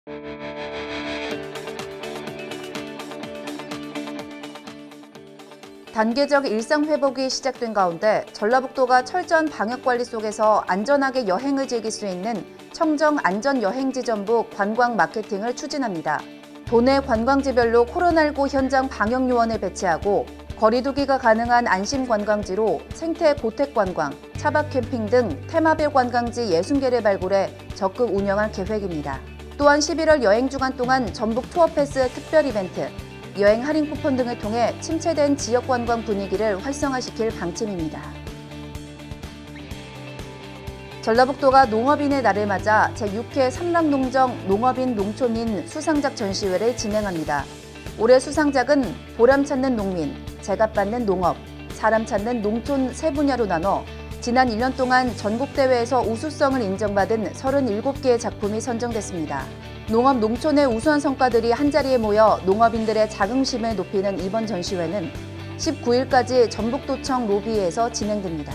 단계적 일상 회복이 시작된 가운데 전라북도가 철저한 방역 관리 속에서 안전하게 여행을 즐길 수 있는 청정 안전여행지 전북 관광 마케팅을 추진합니다. 도내 관광지별로 코로나19 현장 방역 요원을 배치하고 거리두기가 가능한 안심 관광지로 생태 고택 관광, 차박 캠핑 등 테마별 관광지 60개를 발굴해 적극 운영할 계획입니다. 또한 11월 여행 주간 동안 전북 투어 패스 특별 이벤트, 여행 할인 쿠폰 등을 통해 침체된 지역 관광 분위기를 활성화시킬 방침입니다. 전라북도가 농업인의 날을 맞아 제6회 삼락농정 농업인 농촌인 수상작 전시회를 진행합니다. 올해 수상작은 보람 찾는 농민, 제값받는 농업, 사람 찾는 농촌 세 분야로 나눠 지난 1년 동안 전국대회에서 우수성을 인정받은 37개의 작품이 선정됐습니다. 농업 농촌의 우수한 성과들이 한자리에 모여 농업인들의 자긍심을 높이는 이번 전시회는 19일까지 전북도청 로비에서 진행됩니다.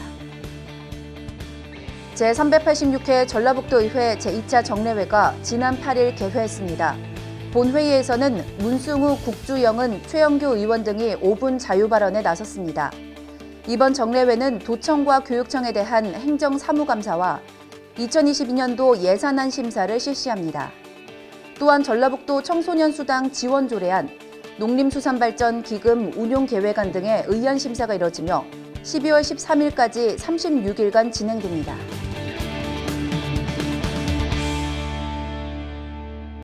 제386회 전라북도의회 제2차 정례회가 지난 8일 개회했습니다. 본회의에서는 문승우 국주영은 최영규 의원 등이 5분 자유 발언에 나섰습니다. 이번 정례회는 도청과 교육청에 대한 행정사무감사와 2022년도 예산안 심사를 실시합니다. 또한 전라북도 청소년수당 지원 조례안, 농림수산발전기금 운용계획안 등의 의안 심사가 이뤄지며 12월 13일까지 36일간 진행됩니다.